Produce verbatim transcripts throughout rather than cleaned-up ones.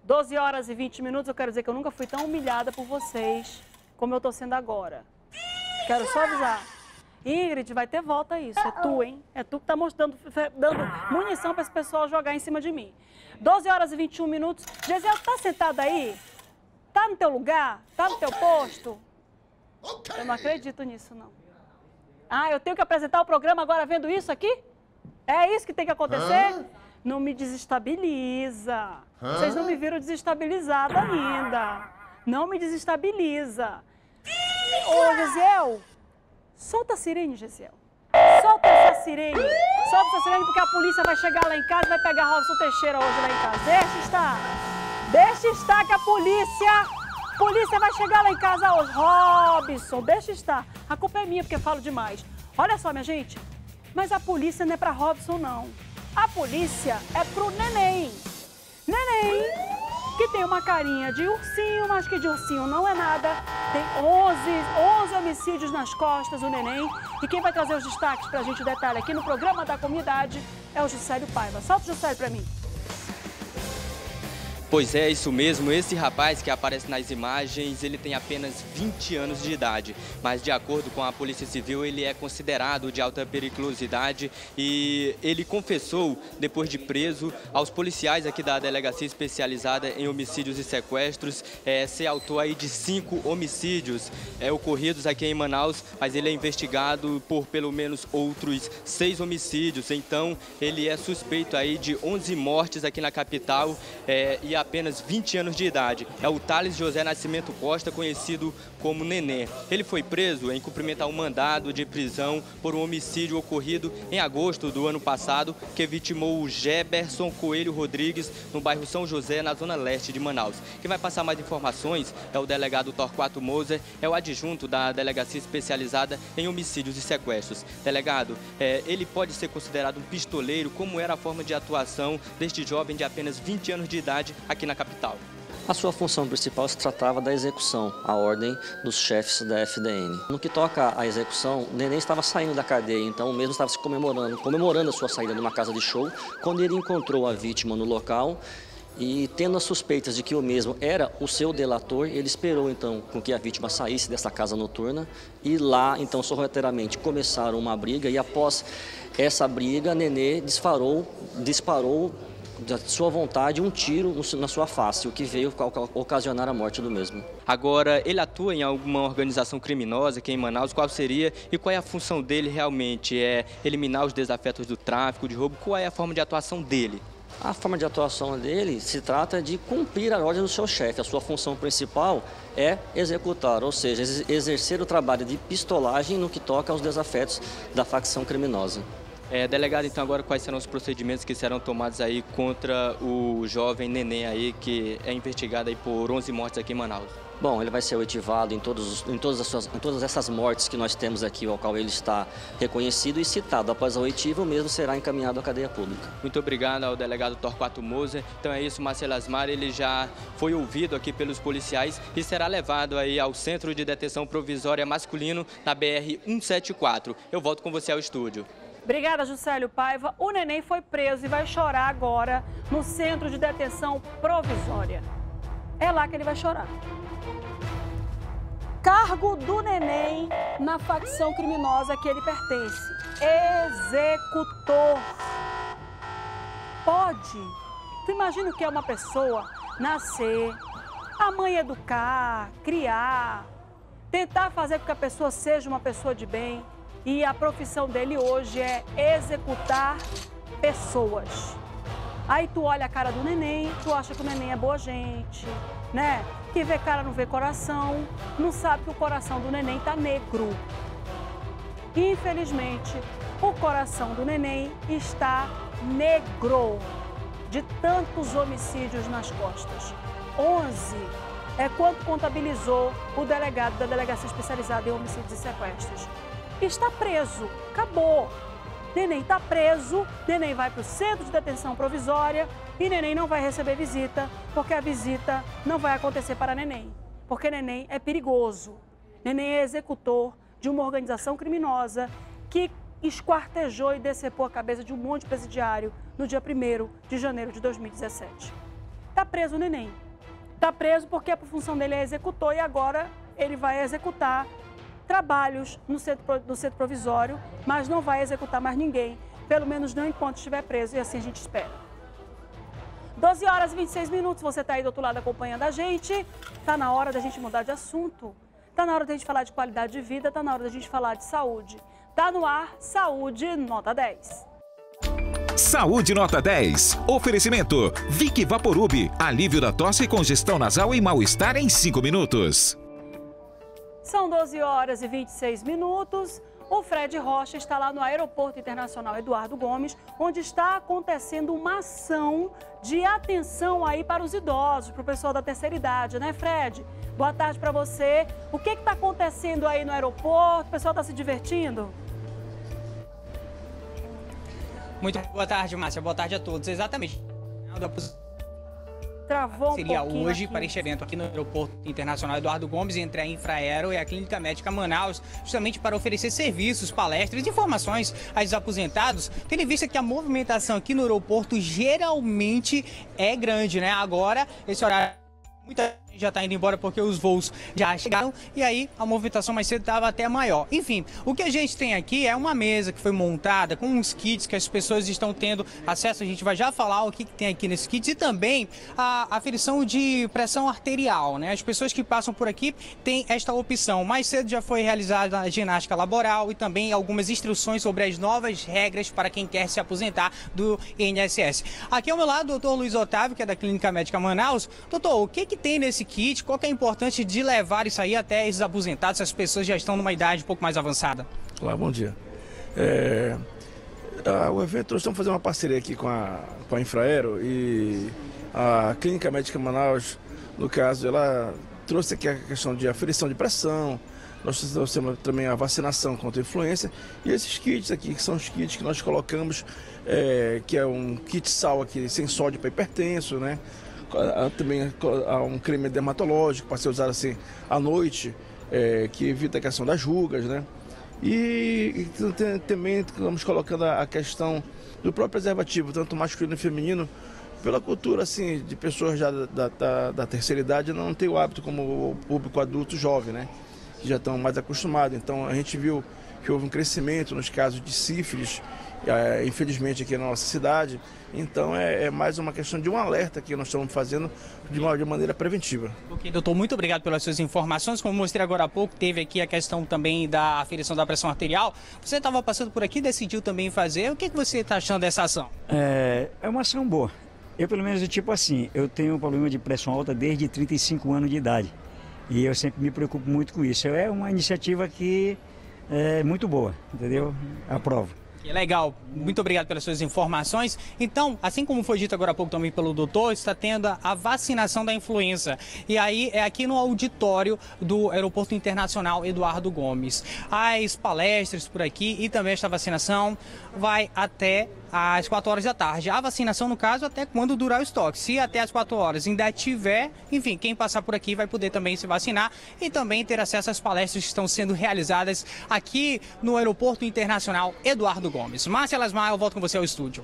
doze horas e vinte minutos, eu quero dizer que eu nunca fui tão humilhada por vocês como eu tô sendo agora. Quero só avisar. Ingrid, vai ter volta isso. É tu, hein? É tu que tá mostrando, dando munição para esse pessoal jogar em cima de mim. doze horas e vinte e um minutos. Gesiel, tá sentado aí? Tá no teu lugar? Tá no teu posto? Eu não acredito nisso, não. Ah, eu tenho que apresentar o programa agora vendo isso aqui? É isso que tem que acontecer? Hã? Não me desestabiliza. Hã? Vocês não me viram desestabilizada ainda. Não me desestabiliza. Ô, Gesiel, solta a sirene, Gesiel. Solta essa sirene. Solta essa sirene porque a polícia vai chegar lá em casa e vai pegar Robson Teixeira hoje lá em casa. Deixa estar. Deixa estar que a polícia... A polícia vai chegar lá em casa hoje. Robson, deixa estar. A culpa é minha porque eu falo demais. Olha só, minha gente. Mas a polícia não é pra Robson, não. A polícia é pro neném. Neném, que tem uma carinha de ursinho, mas que de ursinho não é nada. Tem onze homicídios nas costas, o neném. E quem vai trazer os destaques pra gente, o detalhe aqui no programa da comunidade, é o Juscelio Paiva. Solta o Juscelio pra mim. Pois é, isso mesmo. Esse rapaz que aparece nas imagens, ele tem apenas vinte anos de idade. Mas, de acordo com a Polícia Civil, ele é considerado de alta periculosidade e ele confessou, depois de preso, aos policiais aqui da Delegacia Especializada em Homicídios e Sequestros, é, ser autor aí de cinco homicídios é, ocorridos aqui em Manaus, mas ele é investigado por pelo menos outros seis homicídios. Então, ele é suspeito aí de onze mortes aqui na capital é, e apenas vinte anos de idade. É o Thales José Nascimento Costa, conhecido como Nenê. Ele foi preso em cumprimento a um mandado de prisão por um homicídio ocorrido em agosto do ano passado, que vitimou o Geberson Coelho Rodrigues, no bairro São José, na zona leste de Manaus. Quem vai passar mais informações é o delegado Torquato Moser, é o adjunto da Delegacia Especializada em Homicídios e Sequestros. Delegado, é, ele pode ser considerado um pistoleiro? Como era a forma de atuação deste jovem de apenas vinte anos de idade aqui na capital? A sua função principal se tratava da execução, a ordem dos chefes da F D N. No que toca à execução, o neném estava saindo da cadeia, então o mesmo estava se comemorando, comemorando a sua saída de uma casa de show, quando ele encontrou a vítima no local e, tendo as suspeitas de que o mesmo era o seu delator, ele esperou então com que a vítima saísse dessa casa noturna e lá, então, sorrateiramente começaram uma briga e após essa briga, Nenê disparou, disparou de sua vontade um tiro na sua face, o que veio ocasionar a morte do mesmo. Agora, ele atua em alguma organização criminosa aqui em Manaus? Qual seria e qual é a função dele realmente? É eliminar os desafetos do tráfico, de roubo? Qual é a forma de atuação dele? A forma de atuação dele se trata de cumprir a ordem do seu chefe. A sua função principal é executar, ou seja, exercer o trabalho de pistolagem no que toca aos desafetos da facção criminosa. É, delegado, então, agora quais serão os procedimentos que serão tomados aí contra o jovem Neném aí, que é investigado aí por onze mortes aqui em Manaus? Bom, ele vai ser oitivado em, todos, em, todas as suas, em todas essas mortes que nós temos aqui, ao qual ele está reconhecido e citado. Após a oitiva, o mesmo será encaminhado à cadeia pública. Muito obrigado ao delegado Torquato Moser. Então é isso, Marcelo Asmar, ele já foi ouvido aqui pelos policiais e será levado aí ao Centro de Detenção Provisória Masculino na B R cento e setenta e quatro. Eu volto com você ao estúdio. Obrigada, Juscelio Paiva. O neném foi preso e vai chorar agora no Centro de Detenção Provisória. É lá que ele vai chorar. Cargo do neném na facção criminosa que ele pertence. Executor. Pode. Tu imagina o que é uma pessoa nascer, a mãe educar, criar, tentar fazer com que a pessoa seja uma pessoa de bem. E a profissão dele hoje é executar pessoas. Aí tu olha a cara do neném, tu acha que o neném é boa gente, né? Que vê cara não vê coração, não sabe que o coração do neném tá negro. Infelizmente, o coração do neném está negro, de tantos homicídios nas costas. onze é quanto contabilizou o delegado da Delegacia Especializada em Homicídios e Sequestros. Está preso, acabou. Neném está preso, neném vai para o Centro de Detenção Provisória e neném não vai receber visita, porque a visita não vai acontecer para neném, porque neném é perigoso. Neném é executor de uma organização criminosa que esquartejou e decepou a cabeça de um monte de presidiário no dia primeiro de janeiro de dois mil e dezessete. Está preso o neném. Está preso porque a função dele é executor e agora ele vai executar trabalhos no centro, no centro provisório, mas não vai executar mais ninguém, pelo menos não enquanto estiver preso, e assim a gente espera. doze horas e vinte e seis minutos, você está aí do outro lado acompanhando a gente. Está na hora da gente mudar de assunto. Está na hora da gente falar de qualidade de vida, está na hora da gente falar de saúde. Está no ar, Saúde Nota dez. Saúde Nota dez. Oferecimento Vic Vaporub. Alívio da tosse, congestão nasal e mal-estar em cinco minutos. São doze horas e vinte e seis minutos. O Fred Rocha está lá no Aeroporto Internacional Eduardo Gomes, onde está acontecendo uma ação de atenção aí para os idosos, para o pessoal da terceira idade, né, Fred? Boa tarde para você. O que está acontecendo aí no aeroporto? O pessoal está se divertindo? Muito boa tarde, Márcia. Boa tarde a todos. Exatamente. Travou um Seria hoje aqui. Para este evento aqui no Aeroporto Internacional Eduardo Gomes, entre a Infraero e a Clínica Médica Manaus, justamente para oferecer serviços, palestras e informações aos aposentados, tendo em vista que a movimentação aqui no aeroporto geralmente é grande, né? Agora, esse horário, muita gente já está indo embora porque os voos já chegaram e aí a movimentação mais cedo estava até maior. Enfim, o que a gente tem aqui é uma mesa que foi montada com uns kits que as pessoas estão tendo acesso. A gente vai já falar o que, que tem aqui nesses kits e também a aferição de pressão arterial, né? As pessoas que passam por aqui têm esta opção. Mais cedo já foi realizada a ginástica laboral e também algumas instruções sobre as novas regras para quem quer se aposentar do I N S S. Aqui ao meu lado, o doutor Luiz Otávio, que é da Clínica Médica Manaus. Doutor, o que, que tem nesse kit? Qual que é a importância de levar isso aí até esses aposentados, se as pessoas já estão numa idade um pouco mais avançada? Olá, bom dia. É, a, o evento, nós estamos fazendo uma parceria aqui com a, com a Infraero e a Clínica Médica Manaus, no caso, ela trouxe aqui a questão de aferição de pressão, nós trouxemos também a vacinação contra a influenza e esses kits aqui, que são os kits que nós colocamos, é, que é um kit sal aqui sem sódio para hipertenso, né? Também há um creme dermatológico para ser usado assim à noite, é, que evita a questão das rugas, né? E, e também estamos colocando a questão do próprio preservativo, tanto masculino e feminino, pela cultura assim de pessoas já da, da, da terceira idade não tem o hábito como o público adulto jovem, né? Que já estão mais acostumados. Então a gente viu que houve um crescimento nos casos de sífilis, é, infelizmente aqui na nossa cidade. Então é, é mais uma questão de um alerta que nós estamos fazendo de, uma, de maneira preventiva. Ok, doutor, muito obrigado pelas suas informações. Como mostrei agora há pouco, teve aqui a questão também da aferição da pressão arterial. Você estava passando por aqui e decidiu também fazer. O que, que você está achando dessa ação? É, é uma ação boa. Eu, pelo menos, do tipo assim, eu tenho um problema de pressão alta desde trinta e cinco anos de idade. E eu sempre me preocupo muito com isso. É uma iniciativa que é muito boa, entendeu? Aprovo. Legal, muito obrigado pelas suas informações. Então, assim como foi dito agora há pouco também pelo doutor, está tendo a vacinação da influenza. E aí é aqui no auditório do Aeroporto Internacional Eduardo Gomes. As palestras por aqui e também esta vacinação vai até às quatro horas da tarde. A vacinação, no caso, até quando durar o estoque. Se até às quatro horas ainda tiver, enfim, quem passar por aqui vai poder também se vacinar e também ter acesso às palestras que estão sendo realizadas aqui no Aeroporto Internacional Eduardo Gomes. Márcia Lasmar, eu volto com você ao estúdio.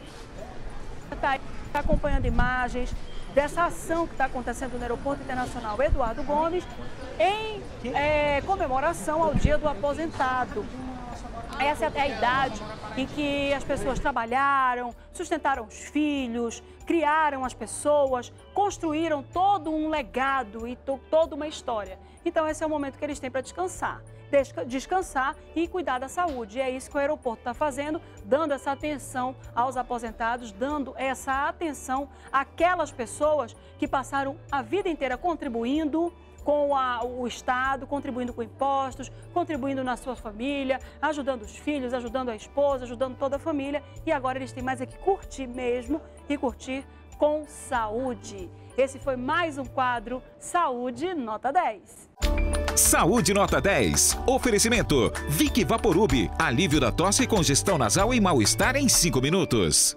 Está acompanhando imagens dessa ação que está acontecendo no Aeroporto Internacional Eduardo Gomes em é, comemoração ao Dia do Aposentado. Essa é a idade em que as pessoas trabalharam, sustentaram os filhos, criaram as pessoas, construíram todo um legado e to toda uma história. Então esse é o momento que eles têm para descansar. Descansar e cuidar da saúde. E é isso que o aeroporto está fazendo, dando essa atenção aos aposentados, dando essa atenção àquelas pessoas que passaram a vida inteira contribuindo com a, o Estado, contribuindo com impostos, contribuindo na sua família, ajudando os filhos, ajudando a esposa, ajudando toda a família. E agora eles têm mais é que curtir mesmo e curtir com saúde. Esse foi mais um quadro Saúde Nota dez. Saúde Nota dez. Oferecimento Vic Vaporub. Alívio da tosse, congestão nasal e mal-estar em cinco minutos.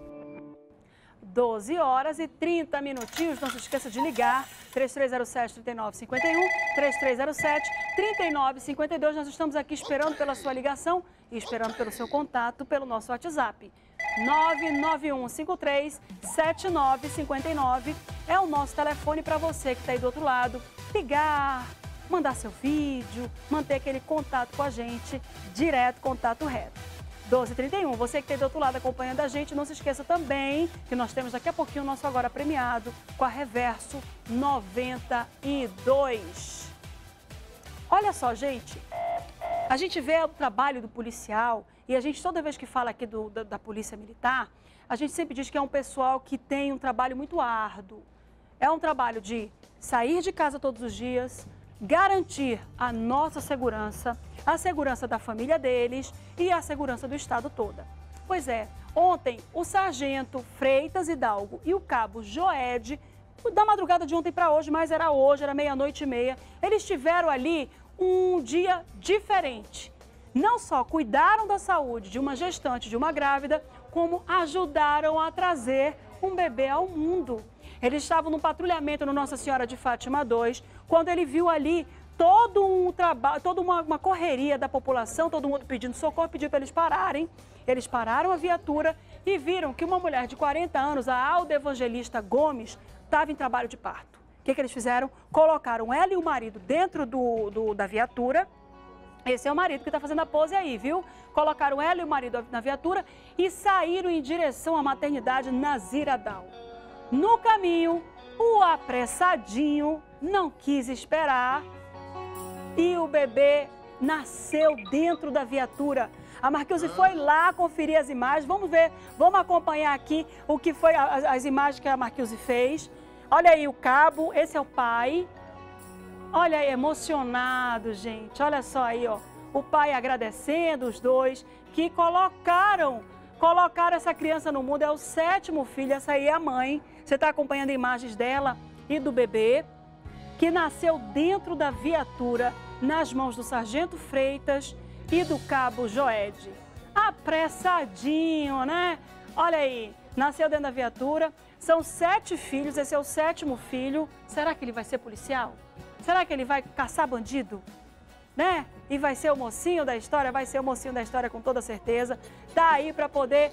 doze horas e trinta minutinhos. Não se esqueça de ligar. três três zero sete, três nove cinco um, três três zero sete, três nove cinco dois. Nós estamos aqui esperando pela sua ligação e esperando pelo seu contato pelo nosso WhatsApp. nove nove um cinco três sete nove cinco nove é o nosso telefone para você que está aí do outro lado. Ligar, mandar seu vídeo, manter aquele contato com a gente, direto, contato reto. doze e trinta e um, você que está aí do outro lado acompanhando a gente, não se esqueça também que nós temos daqui a pouquinho o nosso Agora Premiado com a Reverso noventa e dois. Olha só, gente, a gente vê o trabalho do policial e a gente, toda vez que fala aqui do, da, da Polícia Militar, a gente sempre diz que é um pessoal que tem um trabalho muito árduo. É um trabalho de sair de casa todos os dias, garantir a nossa segurança, a segurança da família deles e a segurança do Estado toda. Pois é, ontem o sargento Freitas Hidalgo e o cabo Joed, da madrugada de ontem para hoje, mas era hoje, era meia-noite e meia, eles tiveram ali um dia diferente. Não só cuidaram da saúde de uma gestante, de uma grávida, como ajudaram a trazer um bebê ao mundo. Eles estavam no patrulhamento no Nossa Senhora de Fátima dois, quando ele viu ali todo um trabalho, toda uma, uma correria da população, todo mundo pedindo socorro, pediu para eles pararem. Eles pararam a viatura e viram que uma mulher de quarenta anos, a Alda Evangelista Gomes, estava em trabalho de parto. O que, que eles fizeram? Colocaram ela e o marido dentro do, do, da viatura. Esse é o marido que está fazendo a pose aí, viu? Colocaram ela e o marido na viatura e saíram em direção à maternidade Naziradal. No caminho, o apressadinho não quis esperar e o bebê nasceu dentro da viatura. A Marquise foi lá conferir as imagens. Vamos ver, vamos acompanhar aqui o que foi as, as imagens que a Marquise fez. Olha aí o cabo, esse é o pai. Olha aí, emocionado, gente. Olha só aí, ó. O pai agradecendo os dois que colocaram, colocaram essa criança no mundo. É o sétimo filho, essa aí é a mãe. Você está acompanhando imagens dela e do bebê, que nasceu dentro da viatura, nas mãos do sargento Freitas e do cabo Joed. Apressadinho, né? Olha aí, nasceu dentro da viatura. São sete filhos, esse é o sétimo filho. Será que ele vai ser policial? Será que ele vai caçar bandido? Né? E vai ser o mocinho da história? Vai ser o mocinho da história com toda certeza. Tá aí para poder...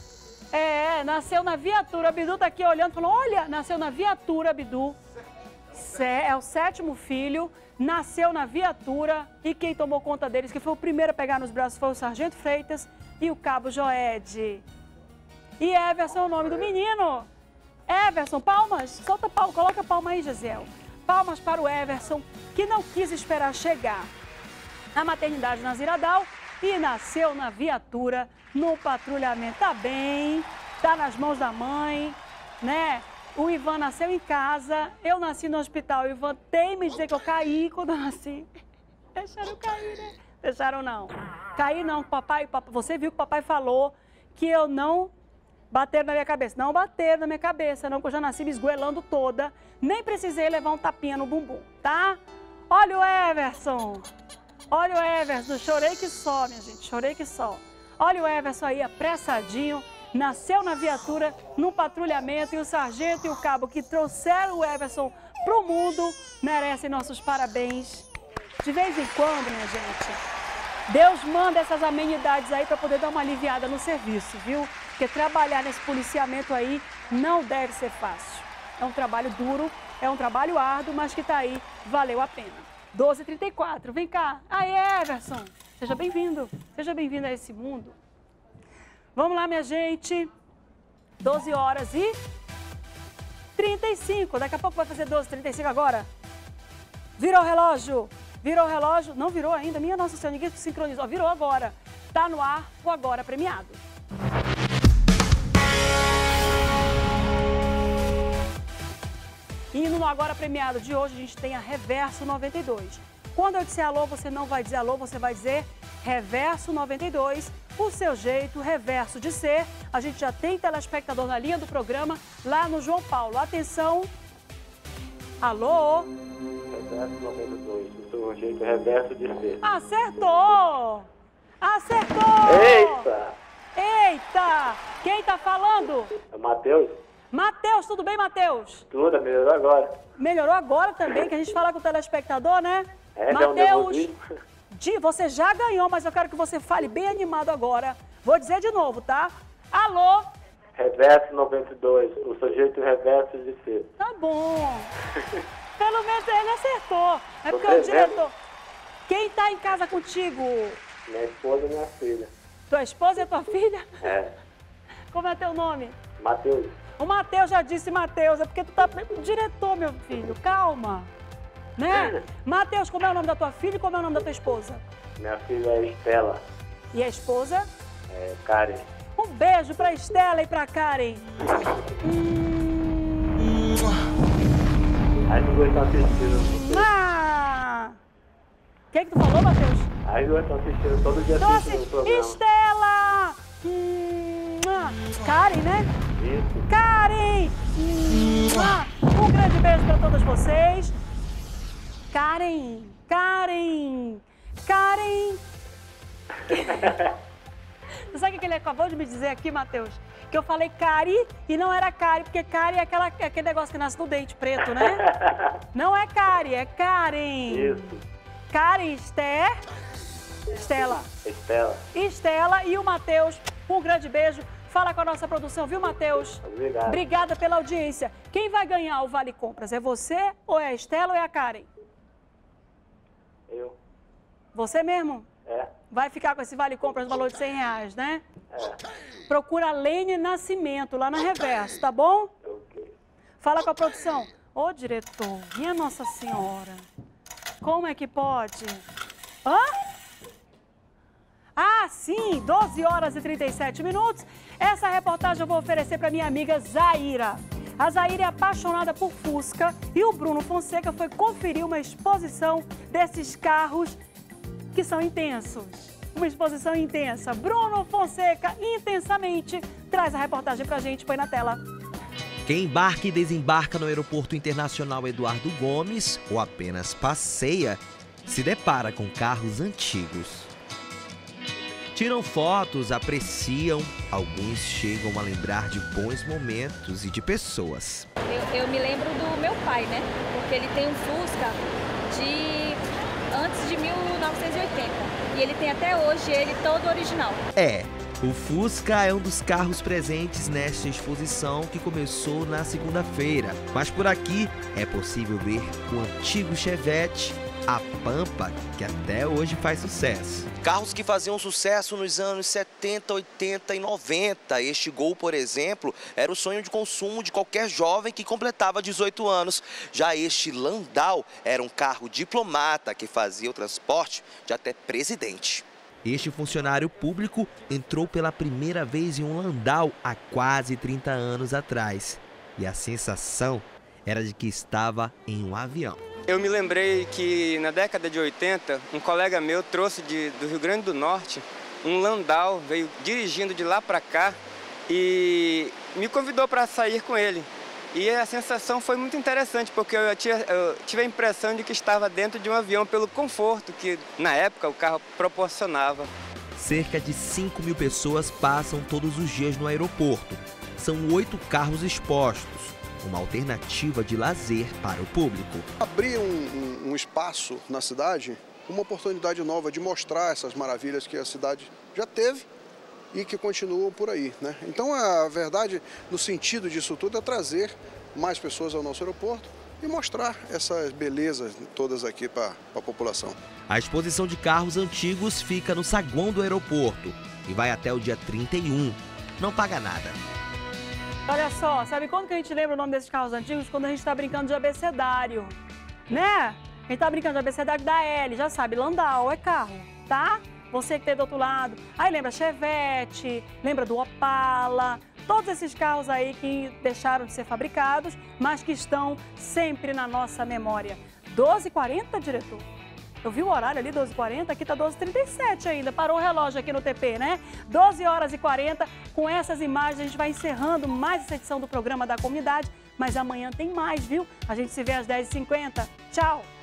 É, nasceu na viatura. A Bidu tá aqui olhando, falou, olha, nasceu na viatura, Bidu. É o sétimo filho, nasceu na viatura e quem tomou conta deles, que foi o primeiro a pegar nos braços, foi o sargento Freitas e o cabo Joed. E Everson é o nome do menino. Everson, palmas, solta palma, coloca a palma aí, Gisele. Palmas para o Everson, que não quis esperar chegar na maternidade Naziradal e nasceu na viatura, no patrulhamento. Tá bem, tá nas mãos da mãe, né? O Ivan nasceu em casa, eu nasci no hospital. O Ivan tem me dizer que eu caí quando eu nasci. Deixaram eu cair, né? Deixaram não. Caí não, papai, papai, você viu que o papai falou que eu não bater na minha cabeça. Não bater na minha cabeça, não, que eu já nasci me esgoelando toda. Nem precisei levar um tapinha no bumbum, tá? Olha o Everson. Olha o Everson. Chorei que só, minha gente. Chorei que só. Olha o Everson aí, apressadinho. Nasceu na viatura, no patrulhamento. E o sargento e o cabo que trouxeram o Everson pro mundo merecem nossos parabéns. De vez em quando, minha gente, Deus manda essas amenidades aí para poder dar uma aliviada no serviço, viu? Porque trabalhar nesse policiamento aí não deve ser fácil. É um trabalho duro, é um trabalho árduo, mas que tá aí, valeu a pena. doze e trinta e quatro, vem cá. Aí, Everson, seja bem-vindo. Seja bem-vindo a esse mundo. Vamos lá, minha gente. doze horas e trinta e cinco. Daqui a pouco vai fazer doze e trinta e cinco agora. Virou o relógio. Virou o relógio. Não virou ainda. Minha Nossa Senhora, ninguém se sincronizou. Virou agora. Tá no ar o Agora Premiado. E no Agora Premiado de hoje a gente tem a Reverso noventa e dois. Quando eu disser alô, você não vai dizer alô, você vai dizer Reverso noventa e dois, o seu jeito reverso de ser. A gente já tem telespectador na linha do programa lá no João Paulo. Atenção. Alô? Reverso noventa e dois, o seu jeito reverso de ser. Acertou! Acertou! Eita! Eita! Quem tá falando? É o Matheus? Matheus, tudo bem, Matheus? Tudo, melhorou agora. Melhorou agora também, que a gente fala com o telespectador, né? É, Matheus, Di, você já ganhou, mas eu quero que você fale bem animado agora. Vou dizer de novo, tá? Alô? Reverso noventa e dois, o sujeito reverso de C. Tá bom. Pelo menos ele acertou. É porque Você o diretor... Quem tá em casa contigo? Minha esposa e minha filha. Tua esposa e tua filha? É. Como é teu nome? Matheus. O Matheus já disse Matheus, é porque tu tá... Diretor, meu filho, calma. Né? Matheus, como é o nome da tua filha e como é o nome da tua esposa? Minha filha é Estela. E a esposa? É Karen. Um beijo pra Estela e pra Karen. Hum... As duas estão assistindo. Ah! O que que tu falou, Matheus? As duas estão assistindo todo dia Então, assistindo assim, o programa. Estela! Hum... Karen, né? Isso. Karen! Hum... Um grande beijo pra todas vocês. Karen! Karen! Karen! Você sabe o que ele acabou de me dizer aqui, Matheus? Que eu falei Cari e não era Cari, porque Cari é, aquela, é aquele negócio que nasce no dente preto, né? Não é Cari, é Karen. Isso. Karen, Esté, Estela. Estela. Estela e o Matheus. Um grande beijo. Fala com a nossa produção, viu, Matheus? Obrigado. Obrigada pela audiência. Quem vai ganhar o Vale Compras? É você, ou é a Estela, ou é a Karen? Eu. Você mesmo? É. Vai ficar com esse Vale Compras no valor de cem reais, né? É. Procura a Lene Nascimento, lá na Reverso, tá bom? Ok. Fala com a produção. Ô, diretor, minha Nossa Senhora, como é que pode? Hã? Ah, sim, doze horas e trinta e sete minutos. Essa reportagem eu vou oferecer para minha amiga Zaira. A Zaira é apaixonada por Fusca e o Bruno Fonseca foi conferir uma exposição desses carros que são intensos. Uma exposição intensa. Bruno Fonseca, intensamente, traz a reportagem pra gente, põe na tela. Quem embarca e desembarca no Aeroporto Internacional Eduardo Gomes, ou apenas passeia, se depara com carros antigos. Tiram fotos, apreciam, alguns chegam a lembrar de bons momentos e de pessoas. Eu, eu me lembro do meu pai, né? Porque ele tem um Fusca de antes de mil novecentos e oitenta. E ele tem até hoje ele todo original. É, o Fusca é um dos carros presentes nesta exposição que começou na segunda-feira. Mas por aqui é possível ver o antigo Chevette, a Pampa, que até hoje faz sucesso. Carros que faziam sucesso nos anos setenta, oitenta e noventa. Este Gol, por exemplo, era o sonho de consumo de qualquer jovem que completava dezoito anos. Já este Landau era um carro diplomata que fazia o transporte de até presidente. Este funcionário público entrou pela primeira vez em um Landau há quase trinta anos atrás. E a sensação era de que estava em um avião. Eu me lembrei que na década de oitenta, um colega meu trouxe de, do Rio Grande do Norte um Landau, veio dirigindo de lá para cá e me convidou para sair com ele. E a sensação foi muito interessante, porque eu, tinha, eu tive a impressão de que estava dentro de um avião pelo conforto que, na época, o carro proporcionava. Cerca de cinco mil pessoas passam todos os dias no aeroporto. São oito carros expostos. Uma alternativa de lazer para o público. Abrir um, um, um espaço na cidade, uma oportunidade nova de mostrar essas maravilhas que a cidade já teve e que continuam por aí, né? Então, a verdade, no sentido disso tudo, é trazer mais pessoas ao nosso aeroporto e mostrar essas belezas todas aqui para a população. A exposição de carros antigos fica no saguão do aeroporto e vai até o dia trinta e um. Não paga nada. Olha só, sabe quando que a gente lembra o nome desses carros antigos? Quando a gente está brincando de abecedário, né? A gente tá brincando de abecedário da L, já sabe, Landau é carro, tá? Você que tem do outro lado. Aí lembra Chevette, lembra do Opala, todos esses carros aí que deixaram de ser fabricados, mas que estão sempre na nossa memória. doze e quarenta, diretor? Eu vi o horário ali, doze e quarenta, aqui tá doze e trinta e sete ainda. Parou o relógio aqui no T P, né? doze horas e quarenta. Com essas imagens, a gente vai encerrando mais essa edição do programa da comunidade. Mas amanhã tem mais, viu? A gente se vê às dez e cinquenta. Tchau!